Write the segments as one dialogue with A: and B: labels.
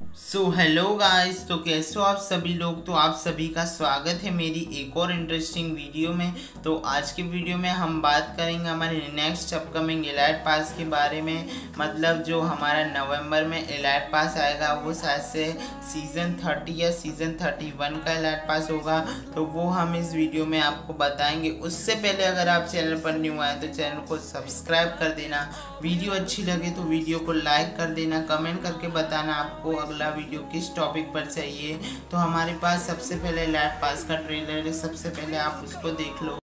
A: Hello guys, तो कैसे हो आप सभी लोग। तो आप सभी का स्वागत है मेरी एक और इंटरेस्टिंग वीडियो में। तो आज के वीडियो में हम बात करेंगे हमारे नेक्स्ट अपकमिंग एलाइट पास के बारे में। मतलब जो हमारा नवंबर में एलाइट पास आएगा वो शायद से सीज़न 30 या सीज़न 31 का एलाइट पास होगा। तो वो हम इस वीडियो में आपको बताएंगे। उससे पहले अगर आप चैनल पर न्यू आए तो चैनल को सब्सक्राइब कर देना। वीडियो अच्छी लगे तो वीडियो को लाइक कर देना। कमेंट करके बताना आपको अगला वीडियो किस टॉपिक पर चाहिए। तो हमारे पास सबसे पहले एलाइट पास का ट्रेलर है, सबसे पहले आप उसको देख लो।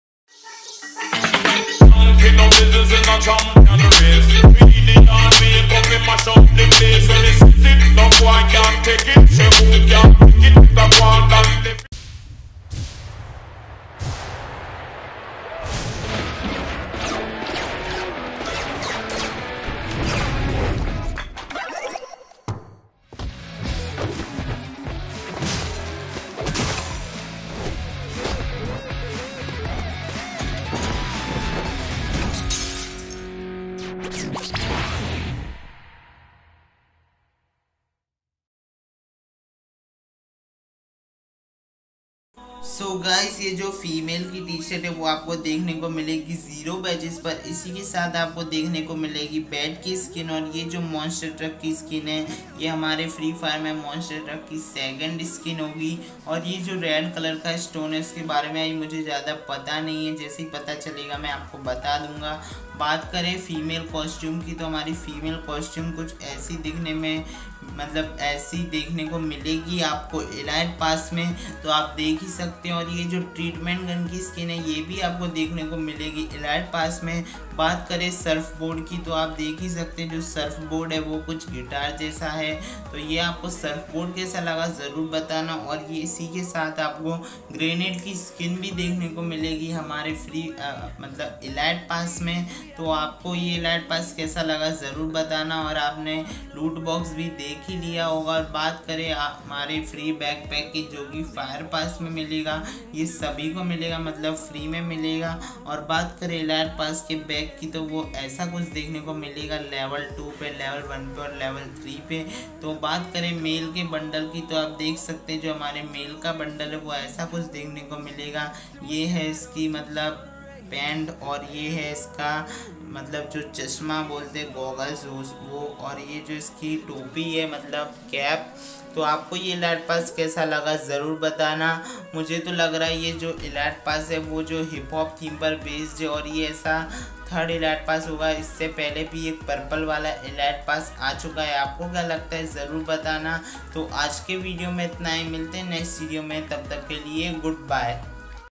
A: गाइस, ये जो फीमेल की टी शर्ट है वो आपको देखने को मिलेगी 0 बैजेस पर। इसी के साथ आपको देखने को मिलेगी बैट की स्किन। और ये जो मॉन्स्टर ट्रक की स्किन है ये हमारे फ्री फायर में मॉन्स्टर ट्रक की सेकंड स्किन होगी। और ये जो रेड कलर का स्टोन है उसके बारे में मुझे ज़्यादा पता नहीं है, जैसे ही पता चलेगा मैं आपको बता दूंगा। बात करें फीमेल कॉस्ट्यूम की तो हमारी फीमेल कॉस्ट्यूम कुछ ऐसी दिखने में मतलब ऐसी देखने को मिलेगी आपको एलाइट पास में, तो आप देख ही सकते हैं। और ये जो ट्रीटमेंट गन की स्किन है ये भी आपको देखने को मिलेगी एलाइट पास में। बात करें सर्फ बोर्ड की तो आप देख ही सकते हैं जो सर्फ बोर्ड है वो कुछ गिटार जैसा है। तो ये आपको सर्फ बोर्ड कैसा लगा ज़रूर बताना। और ये इसी के साथ आपको ग्रेनेड की स्किन भी देखने को मिलेगी हमारे फ्री मतलब एलाइट पास में। तो आपको ये एलाइट पास कैसा लगा ज़रूर बताना। और आपने लूट बॉक्स भी देख ही लिया होगा। और बात करें हमारे फ्री बैकपैक की जो कि फायर पास में मिलेगा, ये सभी को मिलेगा मतलब फ्री में मिलेगा। और बात करें एलाइट पास के बैग की तो वो ऐसा कुछ देखने को मिलेगा लेवल 2 पे, लेवल 1 पे और लेवल 3 पे। तो बात करें मेल के बंडल की तो आप देख सकते हैं जो हमारे मेल का बंडल है वो ऐसा कुछ देखने को मिलेगा। ये है इसकी मतलब पैंट और ये है इसका मतलब जो चश्मा बोलते हैं गॉगल्स वो, और ये जो इसकी टोपी है मतलब कैप। तो आपको ये एलाइट पास कैसा लगा ज़रूर बताना। मुझे तो लग रहा है ये जो एलाइट पास है वो जो हिप हॉप थीम पर बेस्ड है और ये ऐसा थर्ड एलाइट पास होगा। इससे पहले भी एक पर्पल वाला एलाइट पास आ चुका है, आपको क्या लगता है ज़रूर बताना। तो आज के वीडियो में इतना ही, मिलते हैं नेक्स्ट वीडियो में, तब तक के लिए गुड बाय।